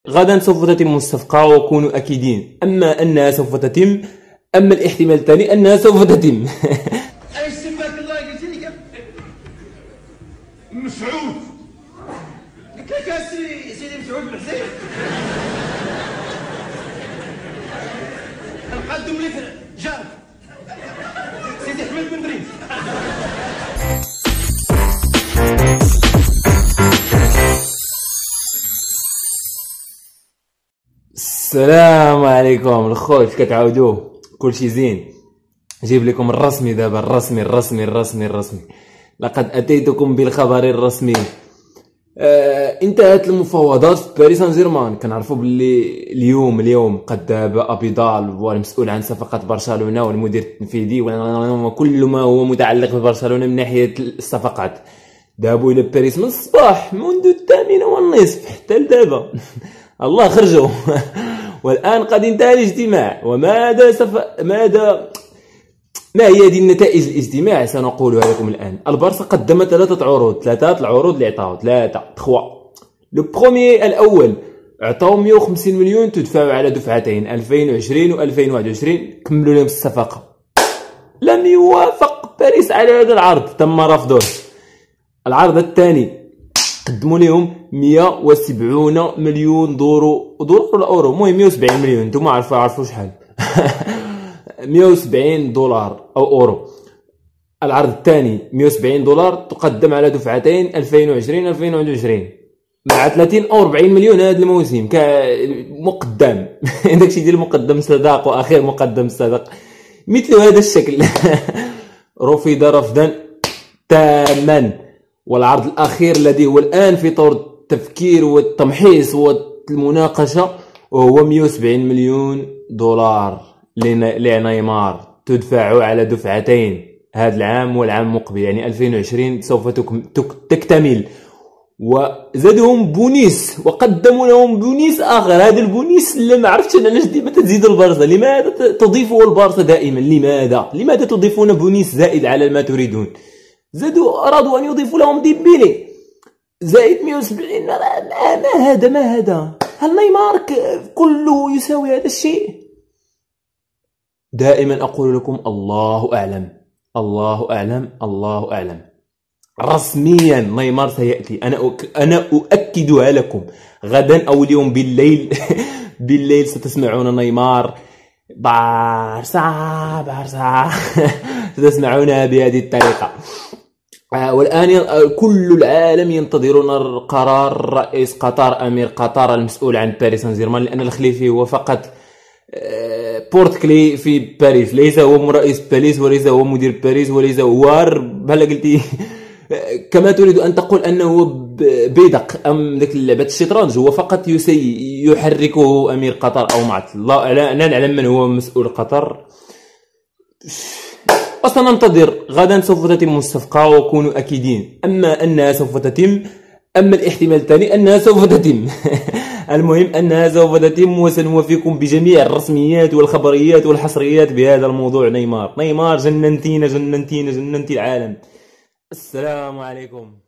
غدا سوف تتم الصفقة وكونوا أكيدين. أما أنها سوف تتم، أما الاحتمال الثاني أنها سوف تتم. ايش سماك الله قلت لي مسعود؟ قلت لك سيدي مسعود بن حسين. نقدم لك جارك سيدي احمد بن دريس. السلام عليكم الخوت، كتعاودوه كلشي زين. جيب لكم الرسمي دابا، الرسمي. لقد اتيتكم بالخبر الرسمي. انتهت المفاوضات في باريس سان جيرمان. كنعرفوا باللي اليوم قد ذهب ابيضال والمسؤول عن صفقه برشلونه والمدير التنفيذي وكل ما هو متعلق ببرشلونه من ناحيه الصفقات ذهبوا الى باريس من الصباح، منذ 8:30 حتى لدابا. الله خرجوا. والآن قد انتهى الاجتماع. ما هي هذه النتائج الاجتماع؟ سنقولها لكم الآن. البارسا قدم ثلاثة العروض اللي عطاو لو بروميي الأول عطاو 150 مليون تدفعوا على دفعتين 2020 و 2021، كملوا لهم الصفقة. لم يوافق باريس على هذا العرض، تم رفضه. العرض الثاني قدموا لهم 170 مليون دولار ولا اورو، المهم 170 مليون، نتوما عارفوا شحال. 170 دولار او اورو. العرض الثاني 170 دولار تقدم على دفعتين 2020 2021 مع 30 او 40 مليون هذا الموسم كمقدم. داكشي ديال مقدم صداق واخير مقدم صداق مثل هذا الشكل. رفض رفضا تاما. والعرض الأخير الذي هو الآن في طور التفكير والتمحيص والمناقشة وهو 170 مليون دولار لنيمار تدفع على دفعتين، هذا العام والعام المقبل، يعني 2020 سوف تكتمل. وزادهم بونيس وقدموا لهم بونيس آخر. هذا البونيس اللي ما عرفتش انا علاش ديما تزيد البارسا. لماذا تضيفه البارسا دائما؟ لماذا تضيفون بونيس زائد على ما تريدون؟ زادوا أرادوا أن يضيفوا لهم ديمبيلي زائد 170. ما هذا؟ هل نيمار كله يساوي هذا الشيء؟ دائما أقول لكم الله أعلم. رسميا نيمار سيأتي. أنا أؤكدها لكم غدا أو اليوم بالليل. بالليل ستسمعون نيمار بارسا. ستسمعونها بهذه الطريقة. والآن كل العالم ينتظرون قرار رئيس قطر، أمير قطر المسؤول عن باريس سان جيرمان، لأن الخليفي هو فقط بورت كلي في باريس، ليس هو رئيس باريس وليس هو مدير باريس وليس هو بحال قلتي كما تريد أن تقول أنه بيدق أم ذاك لعبة الشطرنج. هو فقط يحركه أمير قطر أو معطل الله. لا نعلم من هو مسؤول قطر. وسننتظر. غدا سوف تتم الصفقة وكونوا أكيدين. أما أنها سوف تتم، أما الاحتمال الثاني أنها سوف تتم. المهم أنها سوف تتم، وسنوافيكم بجميع الرسميات والخبريات والحصريات بهذا الموضوع. نيمار جننتي العالم. السلام عليكم.